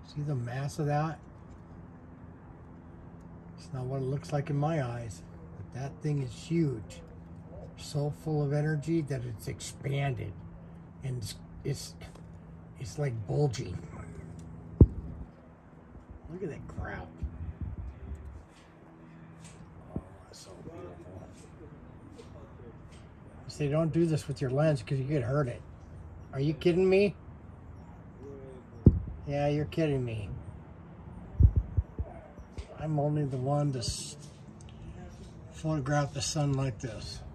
See the mass of that? It's not what it looks like in my eyes, but that thing is huge. So full of energy that it's expanded, and it's like bulging. Look at that crap. Oh, that's so beautiful. You say don't do this with your lens because you could hurt it. Are you kidding me? Yeah, you're kidding me. I'm only the one to photograph the sun like this.